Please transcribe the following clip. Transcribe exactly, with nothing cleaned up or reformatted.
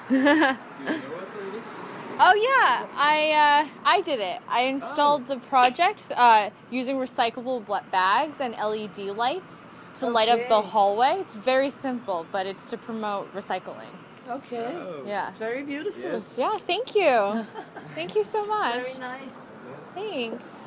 Do you know what it is? Oh yeah, I uh, I did it. I installed oh. the project uh, using recyclable bags and L E D lights to okay. light up the hallway. It's very simple, but it's to promote recycling. Okay. Oh. Yeah. It's very beautiful. Yes. Yeah, thank you. Thank you so much. It's very nice. Yes. Thanks.